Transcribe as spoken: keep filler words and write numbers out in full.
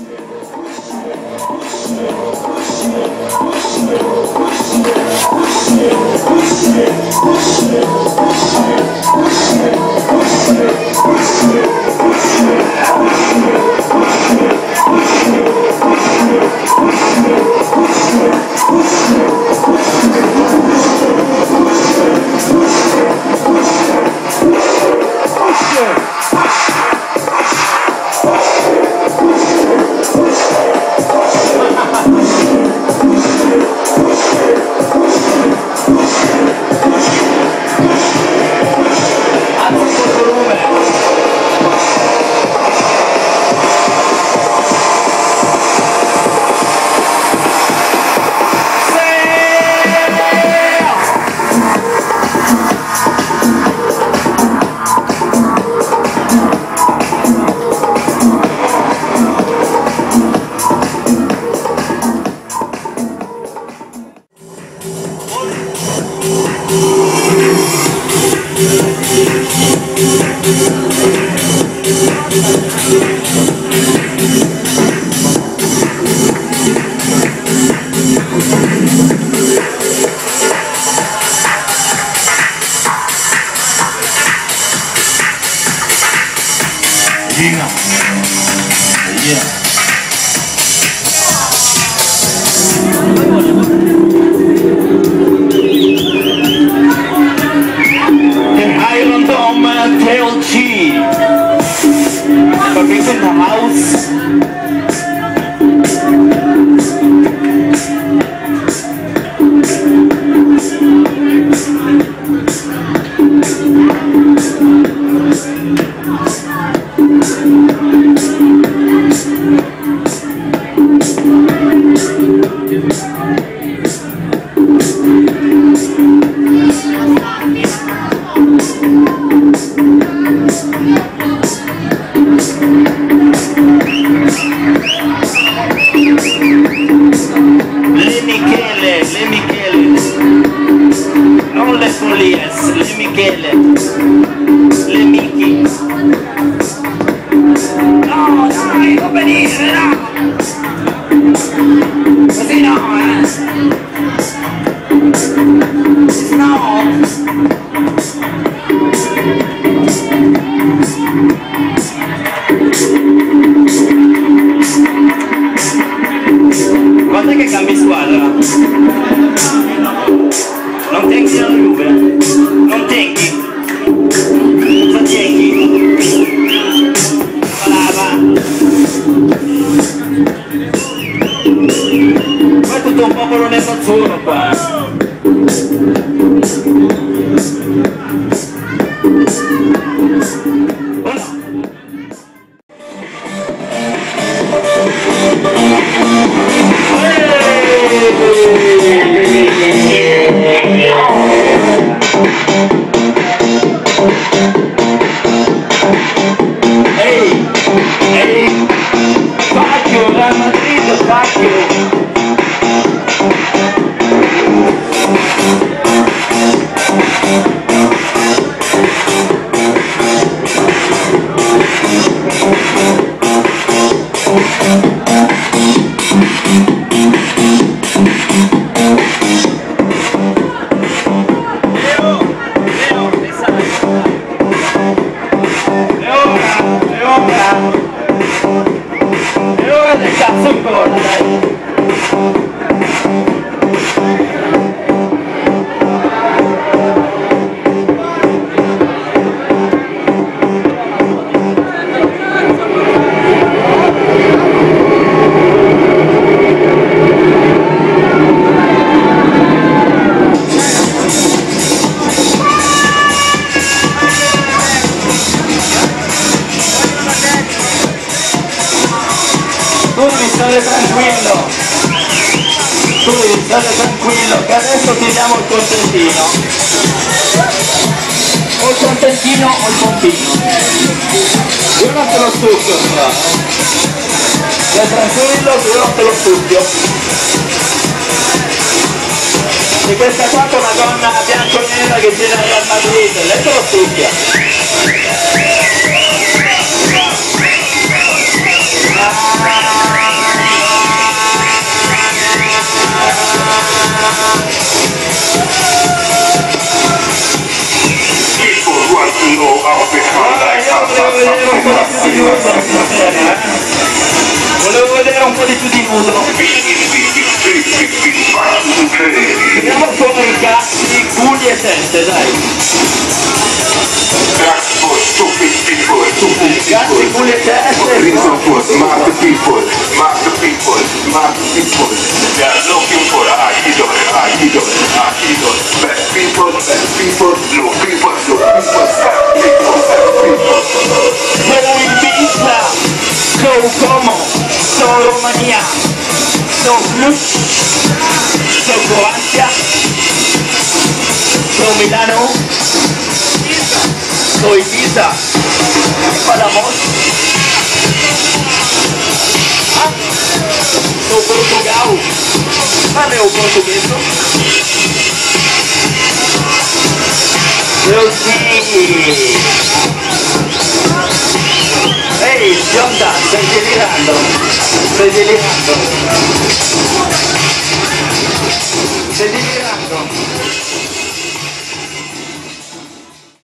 Ah! po' di più di nudo. Vediamo un po' i cazzi, culi e teste, dai. Cazzi, culi e teste. Reason for smart people, smart people, smart people. They are looking for a idol, a idol, a idol. Bad people, bad people, low people, low people, sad people, sad people. Sono Ibiza, sono Como, sono Romania, sono Plus, sono Croazia, sono Milano, sono Ibiza, Palamos, sono Portugal, ma meu português. Eu sim. Ehi, Gionda, stai delirando, stai delirando.